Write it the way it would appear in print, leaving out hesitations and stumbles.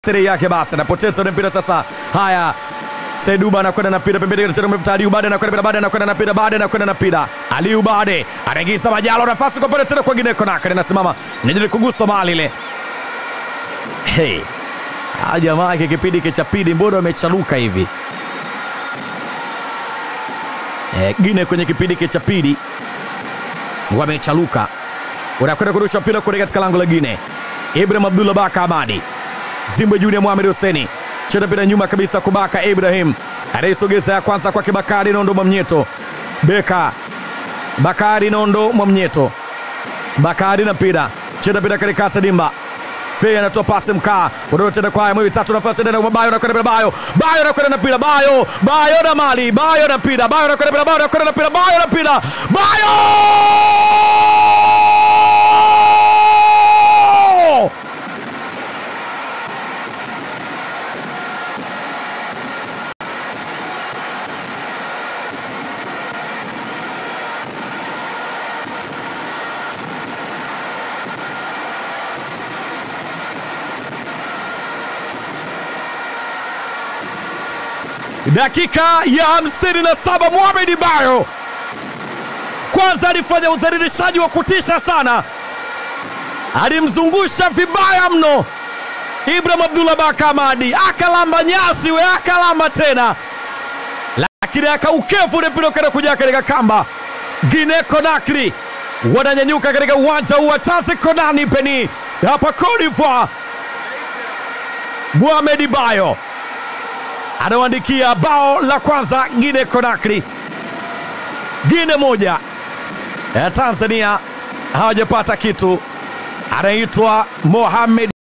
birthday yake. Basi anapoteza mpira sasa. Haya, Saiduba anakwenda na mpira pembeni, anacheza mfuta Aliou Bade, anakwenda Bade, anakwenda na mpira Bade, anakwenda na mpira Aliou Bade, anaingiza Majalo, nafasi kwa pale tena kwa Guinea Conakry, anasimama ndio kugusa mali ile. Hey, jamaa kipindi cha pili mbona amechaluka hivi? Guinea kwenye kipindi cha pili wamechaluka. Unakwenda kurusha mpira kule katika lango la Guinea. Ibrahim Abdullah Baka Amadi, Zimbwe Junior Mohamed Hussein, cheza mpira nyuma kabisa kubaka Ibrahim, anaisogeza ya kwanza kwa Bakari Nondo Mwamnyeto. Beka Bakari Nondo Mwamnyeto, Bakari na mpira, cheza mpira katikati Dimba. Fei anatoa pasi Mkaa, wanaona tena kwa Moyo tatu, nafasi tena kwa Bayo, anakwenda Bayo, Bayo anakwenda na mpira, Bayo na mali, Bayo na mpira, Bayo anakwenda Bayo, anakwenda na mpira, Bayo na mpira, Bayo! Dakika ya 57 Mohamed Bayo kwanza alifanya udhalilishaji wa kutisha sana, alimzungusha vibaya mno Ibrahim Abdullah Baka Amadi, akalamba nyasi we, akalamba tena, lakini akaukefu ule mpira kana kuja katika kamba. Guinea Conakry wananyanyuka katika uwanja wa Chance Konani Peni hapa Cote d'Ivoire. Mohamed Bayo anawaandikia bao la kwanza Guinea Conakry. Guinea moja, Tanzania hawajapata kitu. Anaitwa Mohamed